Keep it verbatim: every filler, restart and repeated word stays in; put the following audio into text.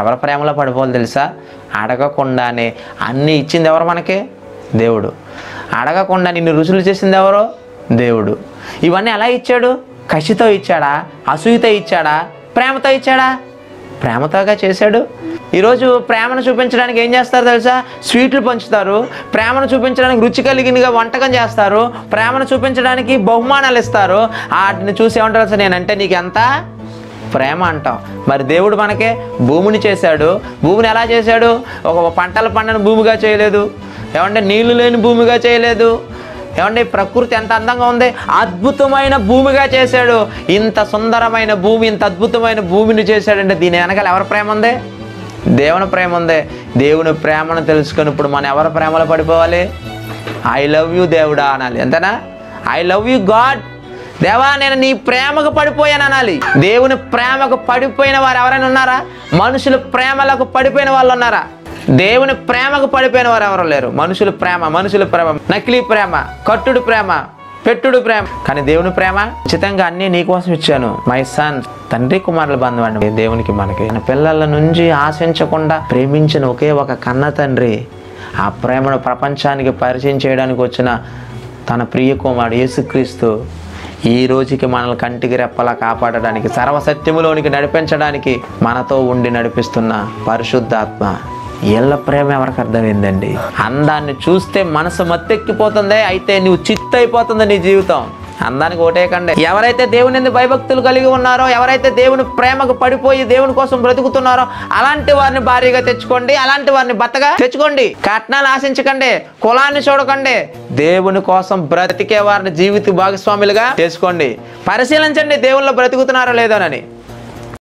ఎవరి ప్రేమలో పడిపోవాలి తెలుసా? అడగకుండానే అన్నీ ఇచ్చింది ఎవరు మనకి? దేవుడు. అడగకుండా నిన్ను రుచులు చేసింది ఎవరు? దేవుడు. ఇవన్నీ ఎలా ఇచ్చాడు? కసితో ఇచ్చాడా? అసూయతో ఇచ్చాడా? ప్రేమతో ఇచ్చాడా? ప్రేమతోగా చేశాడు. ఈరోజు ప్రేమను చూపించడానికి ఏం చేస్తారు తెలుసా? స్వీట్లు పంచుతారు. ప్రేమను చూపించడానికి రుచి కలిగినగా వంటకం చేస్తారు. ప్రేమను చూపించడానికి బహుమానాలు ఇస్తారు. వాటిని చూసి ఏమంటారు అసలు? నేనంటే నీకు ఎంత ప్రేమ అంటాం. మరి దేవుడు మనకే భూమిని చేశాడు. భూమిని ఎలా చేశాడు? ఒక పంటల పంటను భూమిగా చేయలేదు. ఏమంటే నీళ్లు లేని భూమిగా చేయలేదు. ఏమంటే ప్రకృతి ఎంత అందంగా ఉంది, అద్భుతమైన భూమిగా చేశాడు. ఇంత సుందరమైన భూమి, ఇంత అద్భుతమైన భూమిని చేశాడంటే దీని వెనకాల ఎవరి ప్రేమ ఉంది? దేవుని ప్రేమ ఉంది. దేవుని ప్రేమను తెలుసుకొని ఇప్పుడు మనం ఎవరి ప్రేమలో పడిపోవాలి? ఐ లవ్ యూ దేవుడా అనాలి. అంతేనా? I love you god. దేవా నేను నీ ప్రేమకు పడిపోయాను అనాలి. దేవుని ప్రేమకు పడిపోయిన వారు ఎవరైనా ఉన్నారా? మనుషుల ప్రేమలకు పడిపోయిన వాళ్ళు ఉన్నారా? దేవుని ప్రేమకు పడిపోయిన వారు ఎవరు లేరు. మనుషుల ప్రేమ, మనుషుల ప్రేమ, నకిలీ ప్రేమ, కట్టుడు ప్రేమ, పెట్టుడు ప్రేమ. కానీ దేవుని ప్రేమ ఉచితంగా అన్నీ నీకోసం ఇచ్చాను. My son. తండ్రి కుమారుల బంధం అండి దేవునికి మనకి. తన పిల్లల నుంచి ఆశించకుండా ప్రేమించిన ఒకే ఒక కన్న తండ్రి. ఆ ప్రేమను ప్రపంచానికి పరిచయం చేయడానికి వచ్చిన తన ప్రియ కుమారుడు యేసుక్రీస్తు ఈ రోజుకి మనల్ని కంటికి రెప్పలా కాపాడడానికి, సర్వసత్యములోనికి నడిపించడానికి మనతో ఉండి నడిపిస్తున్న పరిశుద్ధాత్మ. వీళ్ళ ప్రేమ ఎవరికి అర్థమైందండి? అందాన్ని చూస్తే మనసు మత్తెక్కిపోతుంది. అయితే నువ్వు చిత్తైపోతుంది నీ జీవితం. అందానికి ఓటేకండి. ఎవరైతే దేవుని యందు భయభక్తులు కలిగి ఉన్నారో, ఎవరైతే దేవుని ప్రేమకు పడిపోయి దేవుని కోసం బ్రతుకుతున్నారో అలాంటి వారిని భార్యగా తెచ్చుకోండి. అలాంటి వారిని భర్తగా తెచ్చుకోండి. కట్నాలు ఆశించకండి, కులాన్ని చూడకండి. దేవుని కోసం బ్రతికే వారిని జీవిత భాగస్వాములుగా చేసుకోండి. పరిశీలించండి దేవుళ్ళు బ్రతుకుతున్నారో లేదోనని.